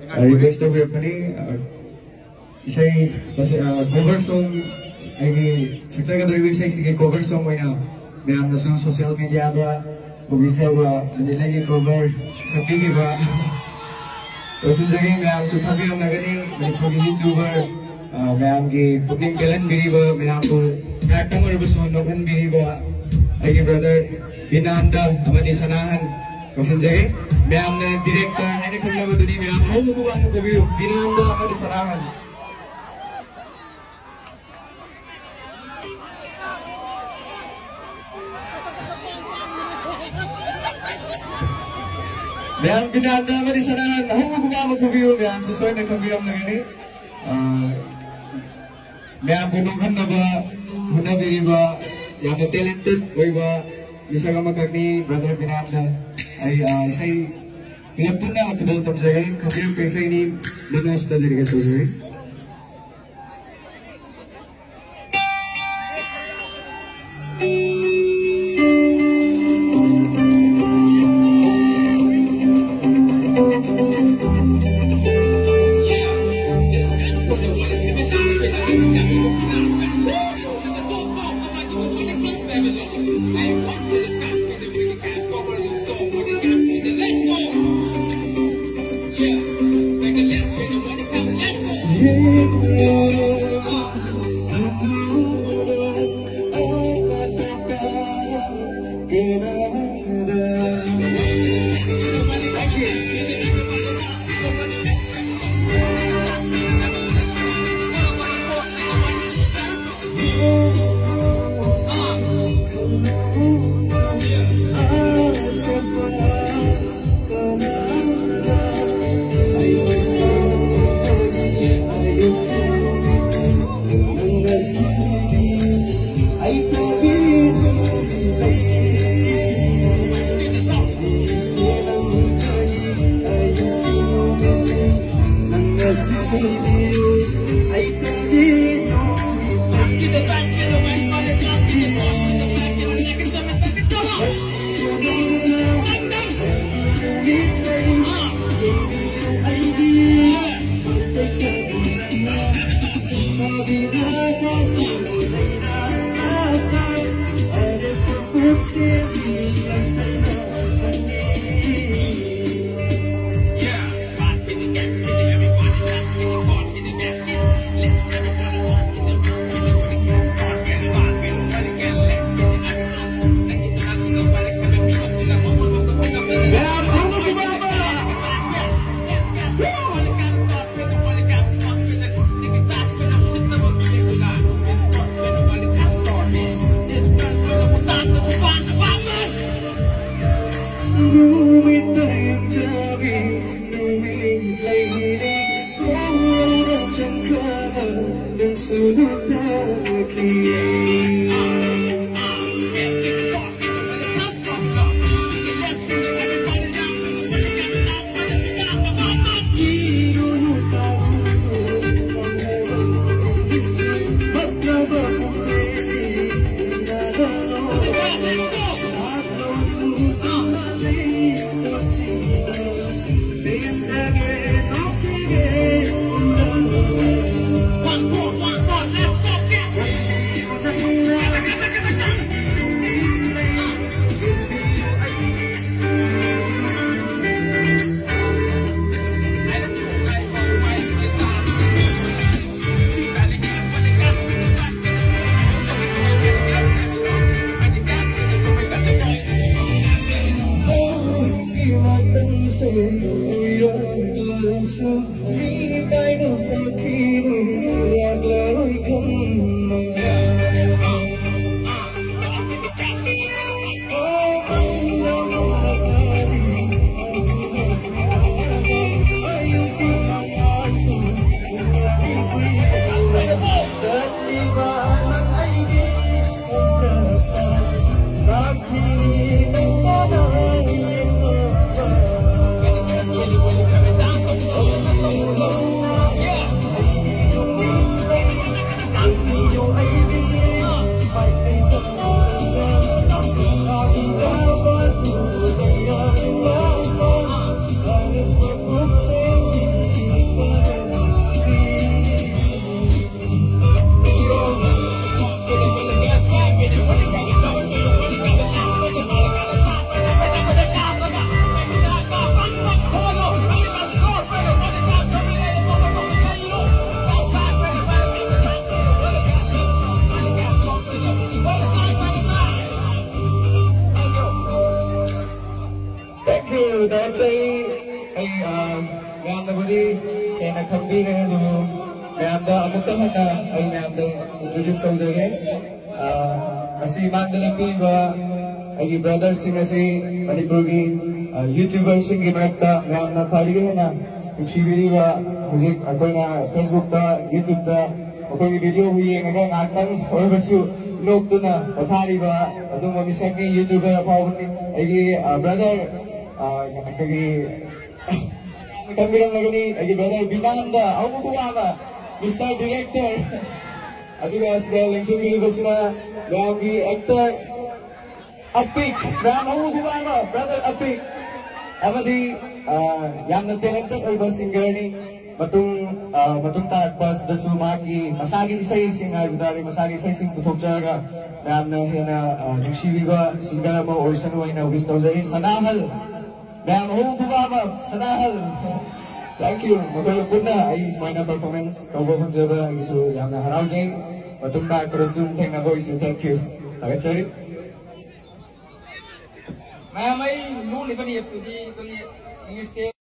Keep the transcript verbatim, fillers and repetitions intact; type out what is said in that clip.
request ko yung pani isay cover song ay sagsagan rin isay sige cover song mo na mayroon na sa social media ba bugitaw ba nilagay cover sa T V ba tapos yung saging mayroon supagi yung naganing mayroon pag YouTuber mayroon ki putning kalan bini ba mayroon po katang or gusto nokan bini ba ay brother Biinanda and Sanahan tapos yung saging mayroon na director ay nagkaglawa doon yung mayroon ay naguwa mo gabi yung Biinanda and Sanahan. Mayang Biinanda and Sanahan, ako magkuha magkubiyo, mayang susoy na kubiyo na gani. Mayang bunukan na ba, muna bini ba, yung talented, o ba, isa ka magkagni, brother Biinanda, ay isa'y, pinapun na ako doon tapos sa'yo, kubiyo pa isa'y ni Lunas na diri ka to, sir. Numitlei ang jabi, numitlei hiling ko nandiyan ka ng sunod na aking ꯃꯌꯥꯝꯅꯕꯨꯗꯤ ꯍꯦꯟꯅ ꯈꯪꯕꯤꯔꯦ ꯑꯗꯨꯕꯨ ꯃꯌꯥꯝꯗ ꯑꯃꯨꯛꯇ ꯍꯟꯅ ꯑꯩ ꯃꯌꯥꯝꯗ ꯏꯟꯇ꯭ꯔꯣꯗ꯭ꯌꯨꯁ ꯇꯧꯖꯒꯦ ꯑꯁꯤ ꯃꯥꯡꯗ ꯂꯦꯞꯄꯤꯕ ꯑꯩꯒꯤ ꯕ꯭ꯔꯗꯔꯁꯤꯡ ꯑꯁꯤ ꯃꯅꯤꯄꯨꯔꯒꯤ ꯌꯨꯇ꯭ꯌꯨꯕꯔꯁꯤꯡꯒꯤ ꯃꯔꯛꯇ ꯃꯌꯥꯝꯅ ꯈ꯭ꯋꯥꯏꯗꯒꯤ ꯍꯦꯟꯅ ꯅꯨꯡꯁꯤꯕꯤꯔꯤꯕ ꯍꯧꯖꯤꯛ ꯑꯩꯈꯣꯏꯅ ꯐꯦꯁꯕꯨꯛꯇ ꯌꯨꯇ꯭ꯌꯨꯕꯇ ꯃꯈꯣꯏꯒꯤ ꯚꯤꯗꯤꯑꯣ ꯌꯦꯡꯉꯒ ꯉꯥꯏꯍꯥꯛꯇꯪ ꯑꯣꯏꯔꯕꯁꯨ ꯅꯣꯛꯇꯨꯅ ꯄꯣꯊꯥꯔꯤꯕ ꯑꯗꯨꯒꯨꯝꯕ ꯃꯤꯁꯛꯅꯤ ꯌꯨꯇ꯭ꯌꯨꯕꯔ ꯐꯥꯎꯕꯅꯤ ꯑꯩꯒꯤ ꯕ꯭ꯔꯗꯔ ꯑꯩꯈꯣꯏꯒꯤ ꯈꯪꯕꯤꯔꯝꯂꯒꯅꯤ ꯑꯩꯒꯤ ꯕ꯭ꯔꯗꯔ ꯕꯤꯅꯥꯟꯗ ꯑꯍꯨꯝꯕꯨ ꯋꯥꯕ ꯃꯤꯁꯇꯔ ꯗꯤꯔꯦꯛꯇꯔ ꯑꯗꯨꯒ ꯁꯤꯗ ꯂꯦꯡꯁꯤꯟꯕꯤꯔꯤꯕꯁꯤꯅ ꯃꯌꯥꯝꯒꯤ ꯑꯦꯛꯇꯔ ꯑꯄꯤꯛ ꯃꯌꯥꯝ ꯑꯍꯨꯝꯕꯨ ꯋꯥꯕ ꯕ꯭ꯔꯗꯔ ꯑꯄꯤꯛ amadi yamna talented oiba singerni matung matung tarakpa dasu maki masagi isay sing aibudari masagi isay sing puthokjaraga yamna hena nungsibiba singer ama oisan waina wish tawjari sanahal yam ho dubaba sanahal thank you magoy punna ai sumaina performance tawbo khonjaba isu yamna haraujai matung tarakpa dasu thengna go isu thank you agachari मैं मैं लू लिबनी अब तुझी कोई इंग्लिश के